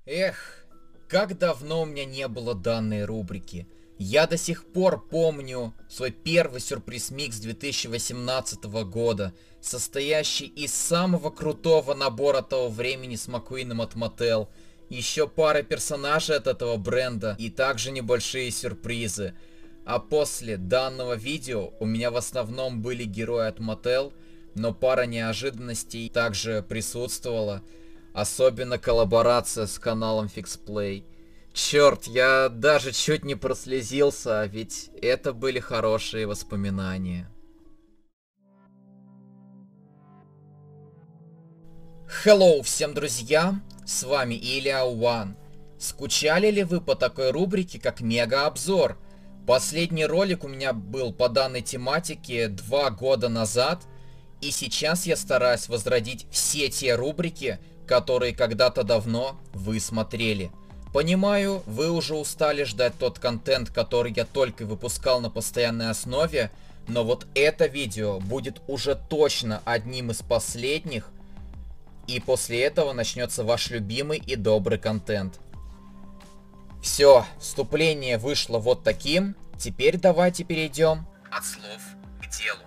Эх, как давно у меня не было данной рубрики. Я до сих пор помню свой первый сюрприз-микс 2018 года, состоящий из самого крутого набора того времени с Маккуином от Mattel, еще пара персонажей от этого бренда и также небольшие сюрпризы. А после данного видео у меня в основном были герои от Mattel, но пара неожиданностей также присутствовала. Особенно коллаборация с каналом FixPlay. Черт, я даже чуть не прослезился, а ведь это были хорошие воспоминания. Hello всем друзьям, с вами Илья One. Скучали ли вы по такой рубрике, как Мега-обзор? Последний ролик у меня был по данной тематике 2 года назад, и сейчас я стараюсь возродить все те рубрики, которые когда-то давно вы смотрели. Понимаю, вы уже устали ждать тот контент, который я только выпускал на постоянной основе, но вот это видео будет уже точно одним из последних, и после этого начнется ваш любимый и добрый контент. Все, вступление вышло вот таким, теперь давайте перейдем от слов к делу.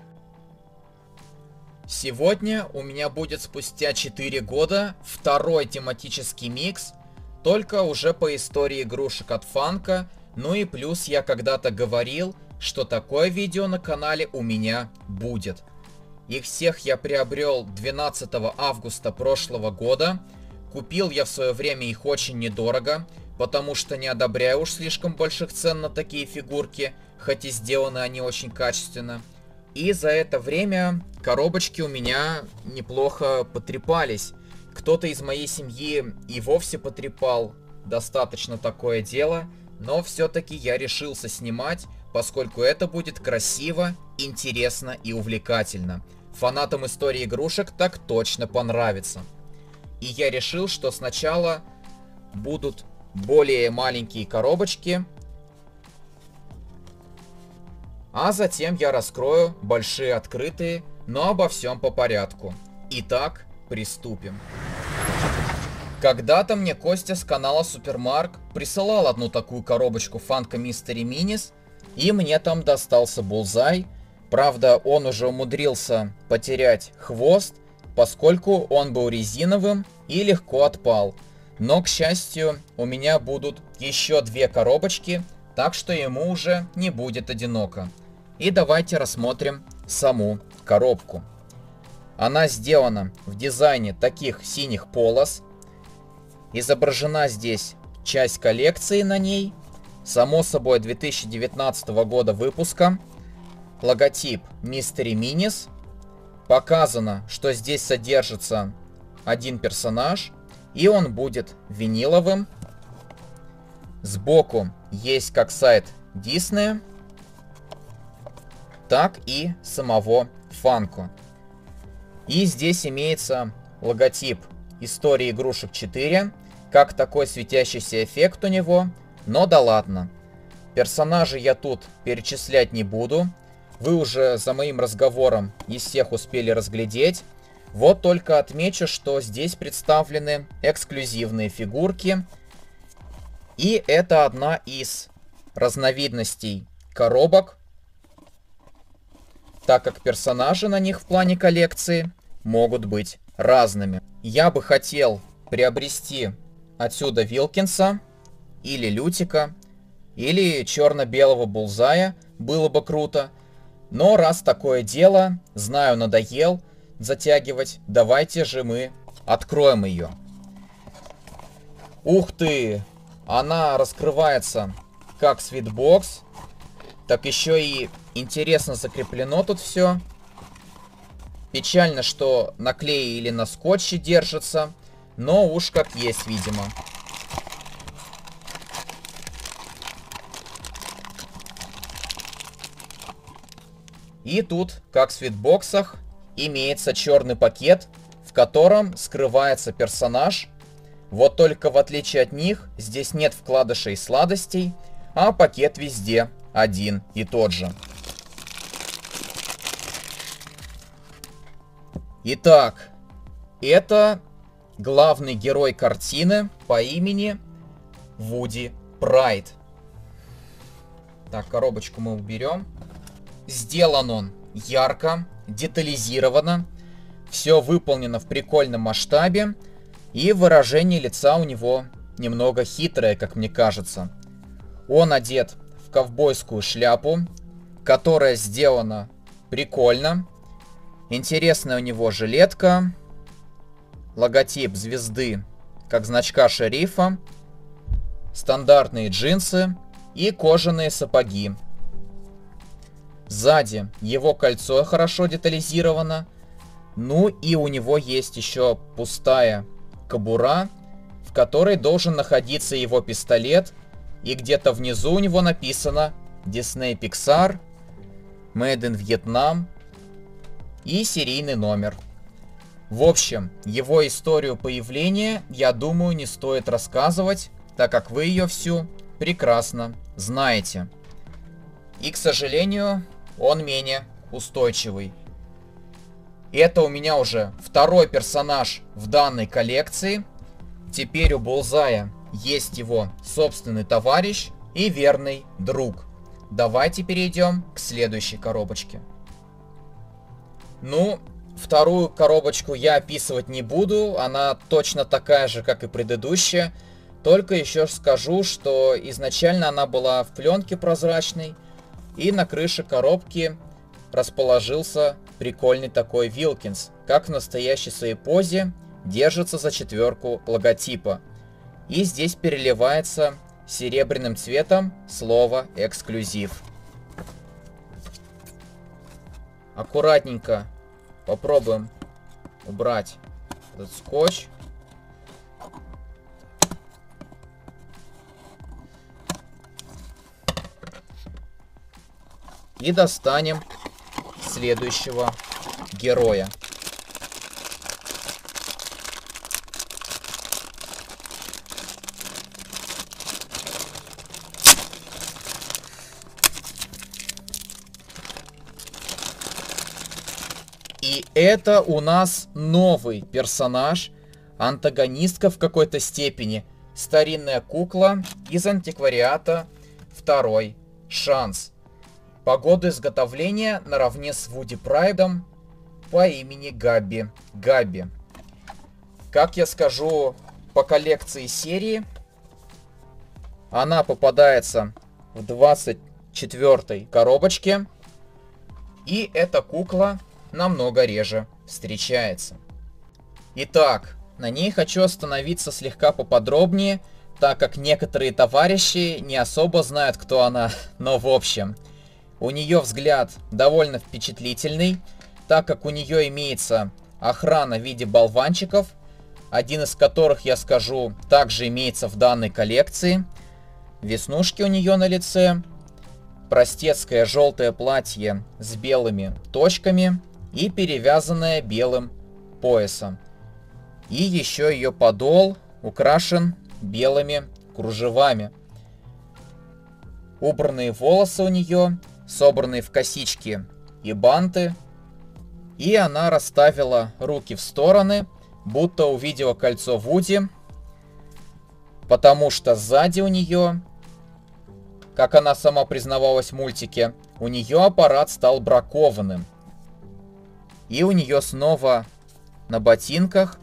Сегодня у меня будет спустя 4 года второй тематический микс, только уже по истории игрушек от Funko, ну и плюс я когда-то говорил, что такое видео на канале у меня будет. Их всех я приобрел 12 августа прошлого года, купил я в свое время их очень недорого, потому что не одобряю уж слишком больших цен на такие фигурки, хоть и сделаны они очень качественно. И за это время коробочки у меня неплохо потрепались. Кто-то из моей семьи и вовсе потрепал, достаточно такое дело, но все-таки я решился снимать, поскольку это будет красиво, интересно и увлекательно. Фанатам истории игрушек так точно понравится. И я решил, что сначала будут более маленькие коробочки, а затем я раскрою большие открытые, но обо всем по порядку. Итак, приступим. Когда-то мне Костя с канала Супермарк присылал одну такую коробочку Funko Mystery Minis, и мне там достался Булзай. Правда, он уже умудрился потерять хвост, поскольку он был резиновым и легко отпал. Но, к счастью, у меня будут еще 2 коробочки, так что ему уже не будет одиноко. И давайте рассмотрим саму коробку. Она сделана в дизайне таких синих полос. Изображена здесь часть коллекции на ней. Само собой 2019 года выпуска. Логотип Mystery Minis. Показано, что здесь содержится один персонаж. И он будет виниловым. Сбоку есть как сайт Disney, так и самого Funko. И здесь имеется логотип Истории игрушек 4, как такой светящийся эффект у него, но да ладно. Персонажей я тут перечислять не буду, вы уже за моим разговором из всех успели разглядеть. Вот только отмечу, что здесь представлены эксклюзивные фигурки, и это одна из разновидностей коробок, так как персонажи на них в плане коллекции могут быть разными. Я бы хотел приобрести отсюда Вилкинса, или Лютика, или черно-белого Булзая, было бы круто. Но раз такое дело, знаю, надоел затягивать, давайте же мы откроем ее. Ух ты! Она раскрывается как свитбокс, так еще и интересно закреплено тут все. Печально, что на клее или на скотче держится, но уж как есть, видимо. И тут, как в свитбоксах, имеется черный пакет, в котором скрывается персонаж. Вот только в отличие от них, здесь нет вкладышей и сладостей, а пакет везде один и тот же. Итак, это главный герой картины по имени Вуди Прайд. Так, коробочку мы уберем. Сделан он ярко, детализировано. Все выполнено в прикольном масштабе. И выражение лица у него немного хитрое, как мне кажется. Он одет в ковбойскую шляпу, которая сделана прикольно. Интересная у него жилетка. Логотип звезды, как значка шерифа. Стандартные джинсы и кожаные сапоги. Сзади его кольцо хорошо детализировано. Ну и у него есть еще пустая кобура, в которой должен находиться его пистолет. И где-то внизу у него написано Disney Pixar, Made in Vietnam и серийный номер. В общем, его историю появления, я думаю, не стоит рассказывать, так как вы ее всю прекрасно знаете. И, к сожалению, он менее устойчивый. Это у меня уже второй персонаж в данной коллекции. Теперь у Булзая есть его собственный товарищ и верный друг. Давайте перейдем к следующей коробочке. Ну, вторую коробочку я описывать не буду. Она точно такая же, как и предыдущая. Только еще скажу, что изначально она была в пленке прозрачной. И на крыше коробки расположился прикольный такой Вилкинс. Как в настоящей своей позе держится за четверку логотипа. И здесь переливается серебряным цветом слово «эксклюзив». Аккуратненько попробуем убрать этот скотч. И достанем следующего героя. И это у нас новый персонаж, антагонистка в какой-то степени, старинная кукла из антиквариата «Второй шанс». По году изготовления наравне с Вуди Прайдом по имени Габби. Как я скажу по коллекции серии, она попадается в 24-й коробочке. И эта кукла намного реже встречается. Итак, на ней хочу остановиться слегка поподробнее, так как некоторые товарищи не особо знают, кто она, но в общем. У нее взгляд довольно впечатлительный, так как у нее имеется охрана в виде болванчиков, один из которых, я скажу, также имеется в данной коллекции. Веснушки у нее на лице, простецкое желтое платье с белыми точками и перевязанное белым поясом. И еще ее подол украшен белыми кружевами. Убранные волосы у нее, собранные в косички и банты. И она расставила руки в стороны, будто увидела кольцо Вуди, потому что сзади у нее, как она сама признавалась в мультике, у нее аппарат стал бракованным. И у нее снова на ботинках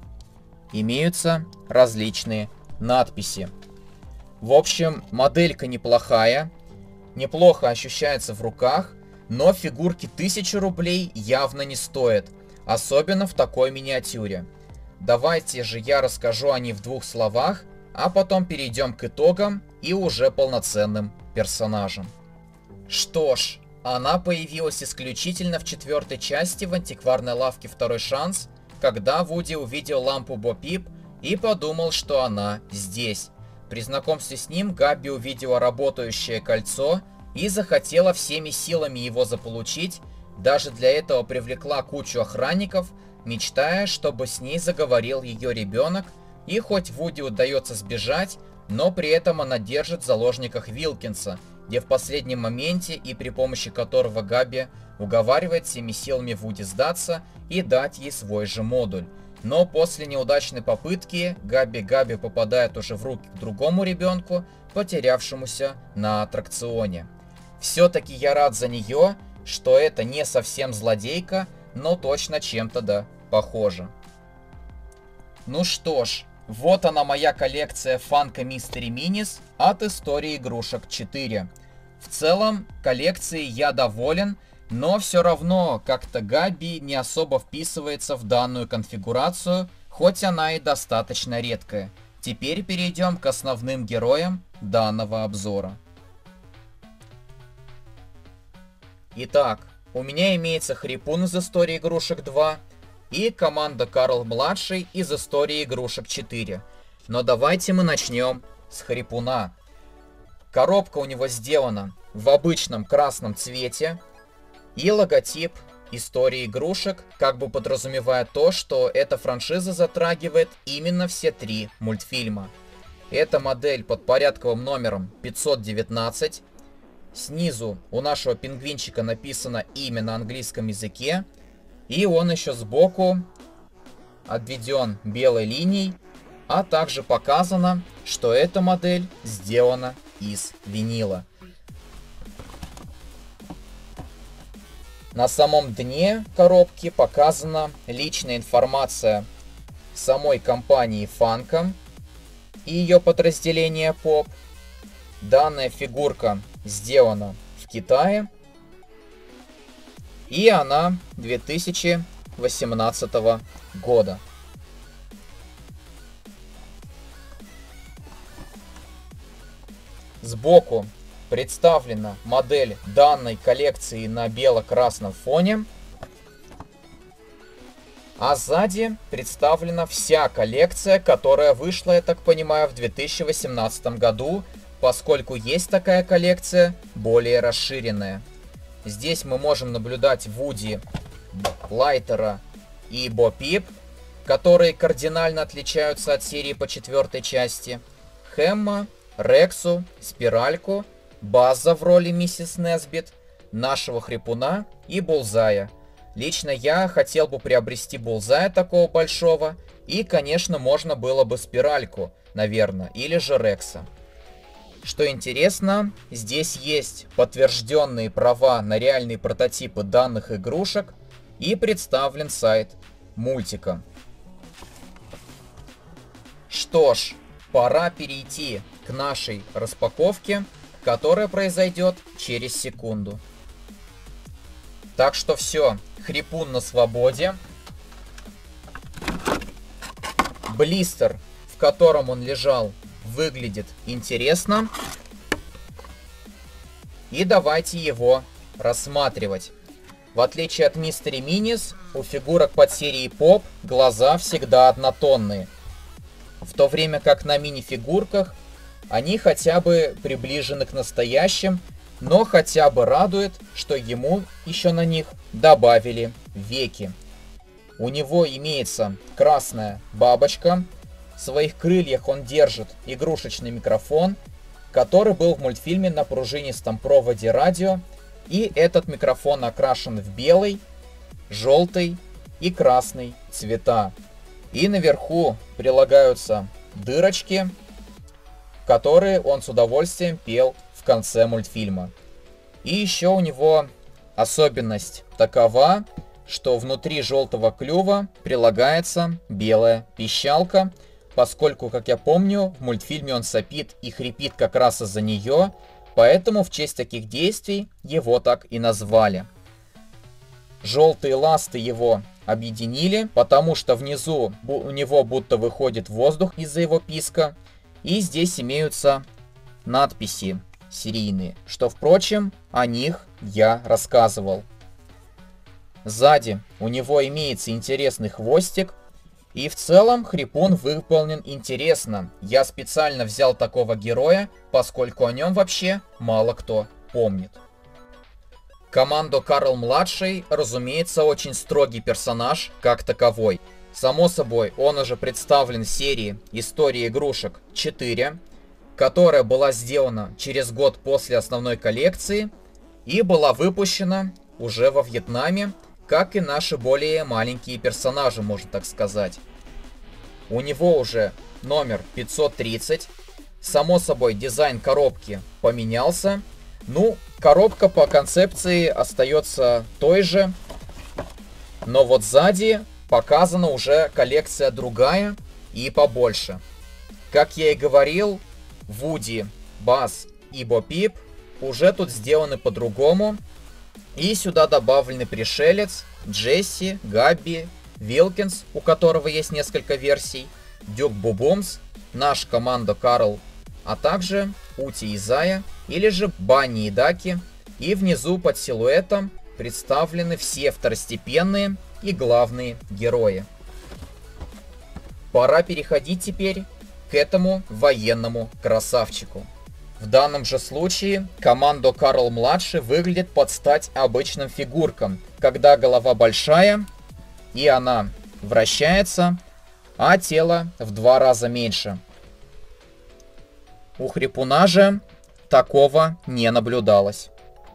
имеются различные надписи. В общем, моделька неплохая, неплохо ощущается в руках, но фигурки 1000 рублей явно не стоят, особенно в такой миниатюре. Давайте же я расскажу о ней в 2 словах, а потом перейдем к итогам и уже полноценным персонажам. Что ж, она появилась исключительно в 4-й части в антикварной лавке «Второй шанс», когда Вуди увидел лампу Бо Пип и подумал, что она здесь. При знакомстве с ним Габби увидела работающее кольцо и захотела всеми силами его заполучить, даже для этого привлекла кучу охранников, мечтая, чтобы с ней заговорил ее ребенок, и хоть Вуди удается сбежать, но при этом она держит в заложниках Вилкинса, где в последнем моменте и при помощи которого Габби уговаривает всеми силами Вуди сдаться и дать ей свой же модуль. но после неудачной попытки Габи попадает уже в руки к другому ребенку, потерявшемуся на аттракционе. Все-таки я рад за нее, что это не совсем злодейка, но точно чем-то да похоже. Ну что ж, вот она моя коллекция Funko Mystery Minis от Истории игрушек 4. В целом, коллекцией я доволен, но все равно как-то Габи не особо вписывается в данную конфигурацию, хоть она и достаточно редкая. Теперь перейдем к основным героям данного обзора. Итак, у меня имеется Хрипун из Истории игрушек 2 и команда Карл-младший из Истории игрушек 4. Но давайте мы начнем с Хрипуна. Коробка у него сделана в обычном красном цвете, и логотип Истории игрушек как бы подразумевает то, что эта франшиза затрагивает именно все три мультфильма. Эта модель под порядковым номером 519. Снизу у нашего пингвинчика написано имя на английском языке, и он еще сбоку обведен белой линией, а также показано, что эта модель сделана из винила. На самом дне коробки показана личная информация самой компании Funko и ее подразделения Pop. Данная фигурка сделана в Китае, и она 2018 года. Сбоку представлена модель данной коллекции на бело-красном фоне, а сзади представлена вся коллекция, которая вышла, я так понимаю, в 2018 году, поскольку есть такая коллекция более расширенная. Здесь мы можем наблюдать Вуди, Лайтера и Бо Пип, которые кардинально отличаются от серии по 4 части, Хэмма, Рексу, Спиральку, База в роли миссис Несбит, нашего Хрипуна и Булзая. Лично я хотел бы приобрести Булзая такого большого, и, конечно, можно было бы Спиральку, наверное, или же Рекса. Что интересно, здесь есть подтвержденные права на реальные прототипы данных игрушек и представлен сайт мультика. Что ж, пора перейти к нашей распаковке, которая произойдет через секунду. Так что все, Хрипун на свободе. Блистер, в котором он лежал, выглядит интересно. И давайте его рассматривать. В отличие от Mystery Minis, у фигурок под серией Pop глаза всегда однотонные. В то время как на мини-фигурках они хотя бы приближены к настоящим, но хотя бы радует, что ему еще на них добавили веки. У него имеется красная бабочка. В своих крыльях он держит игрушечный микрофон, который был в мультфильме на пружинистом проводе радио. И этот микрофон окрашен в белый, желтый и красный цвета. И наверху прилагаются дырочки, которые он с удовольствием пел в конце мультфильма. И еще у него особенность такова, что внутри желтого клюва прилагается белая пищалка, поскольку, как я помню, в мультфильме он сопит и хрипит как раз из-за нее, поэтому в честь таких действий его так и назвали. Желтые ласты его объединили, потому что внизу у него будто выходит воздух из-за его писка. И здесь имеются надписи серийные, что, впрочем, о них я рассказывал. Сзади у него имеется интересный хвостик. И в целом Хрипун выполнен интересно. Я специально взял такого героя, поскольку о нем вообще мало кто помнит. Командо Карл-младший, разумеется, очень строгий персонаж как таковой. Само собой, он уже представлен в серии Истории игрушек 4, которая была сделана через год после основной коллекции и была выпущена уже во Вьетнаме, как и наши более маленькие персонажи, можно так сказать. у него уже номер 530. Само собой, дизайн коробки поменялся. Ну, коробка по концепции остается той же. Но вот сзади показана уже коллекция другая и побольше. Как я и говорил, Вуди, Базз и Бо Пип уже тут сделаны по-другому. И сюда добавлены пришелец, Джесси, Габби, Вилкинс, у которого есть несколько версий, Дюк Бубумс, наш Командо Карл, а также Ути и Зая, или же Банни и Даки. И внизу под силуэтом представлены все второстепенные и главные герои. Пора переходить теперь к этому военному красавчику. В данном же случае Командо Карл-младший выглядит под стать обычным фигуркам, когда голова большая и она вращается, а тело в 2 раза меньше. У Хрипуна же такого не наблюдалось.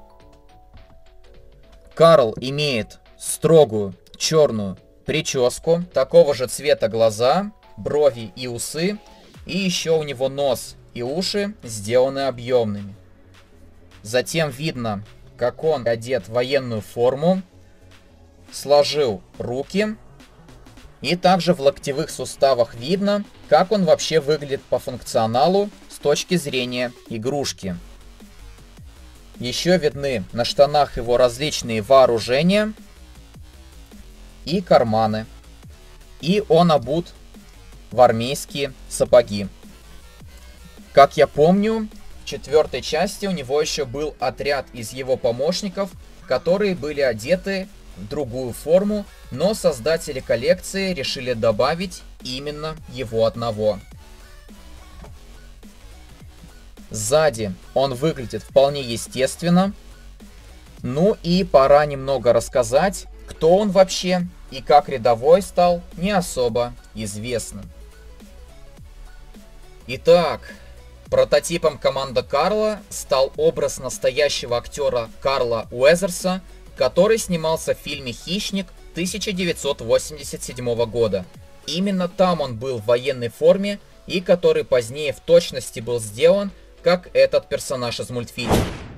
Карл имеет строгую черную прическу, такого же цвета глаза, брови и усы, и еще у него нос и уши сделаны объемными. Затем видно, как он одет в военную форму, сложил руки, и также в локтевых суставах видно, как он вообще выглядит по функционалу с точки зрения игрушки. Еще видны на штанах его различные вооружения и карманы. И он обут в армейские сапоги. Как я помню, в 4-й части у него еще был отряд из его помощников, которые были одеты в другую форму, но создатели коллекции решили добавить именно его одного. Сзади он выглядит вполне естественно. Ну и пора немного рассказать, кто он вообще и как рядовой стал не особо известным. Итак, прототипом Командо Карла стал образ настоящего актера Карла Уэзерса, который снимался в фильме «Хищник» 1987 года. Именно там он был в военной форме и который позднее в точности был сделан как этот персонаж из мультфильма.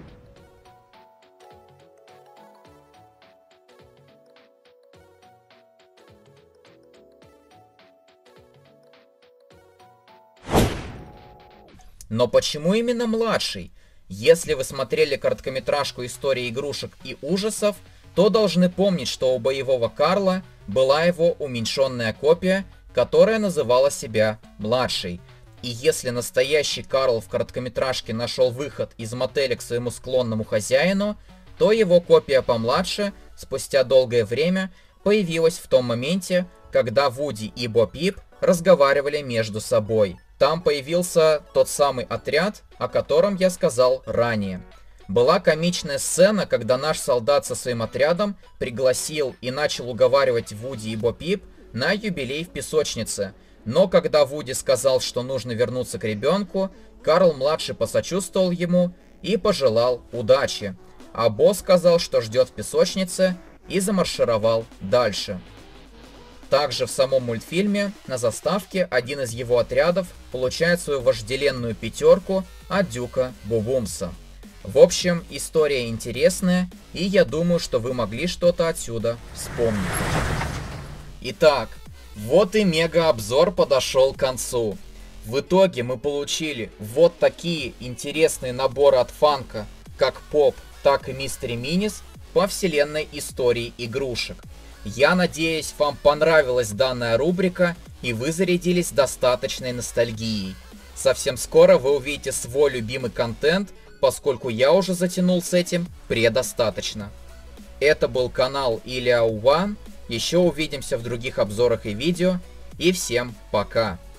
Но почему именно младший? Если вы смотрели короткометражку «История игрушек и ужасов», то должны помнить, что у боевого Карла была его уменьшенная копия, которая называла себя младшей. И если настоящий Карл в короткометражке нашел выход из мотеля к своему склонному хозяину, то его копия помладше спустя долгое время появилась в том моменте, когда Вуди и Бо Пип разговаривали между собой. Там появился тот самый отряд, о котором я сказал ранее. Была комичная сцена, когда наш солдат со своим отрядом пригласил и начал уговаривать Вуди и Бо Пип на юбилей в песочнице. Но когда Вуди сказал, что нужно вернуться к ребенку, Карл-младший посочувствовал ему и пожелал удачи. А Бо сказал, что ждет в песочнице, и замаршировал дальше. Также в самом мультфильме на заставке один из его отрядов получает свою вожделенную 5 от Дюка Бубумса. В общем, история интересная, и я думаю, что вы могли что-то отсюда вспомнить. Итак, вот и мега-обзор подошел к концу. В итоге мы получили вот такие интересные наборы от Фанка, как Поп, так и Мистери Минис, по вселенной истории игрушек. Я надеюсь, вам понравилась данная рубрика и вы зарядились достаточной ностальгией. Совсем скоро вы увидите свой любимый контент, поскольку я уже затянул с этим предостаточно. Это был канал Iliao One. Еще увидимся в других обзорах и видео. И всем пока!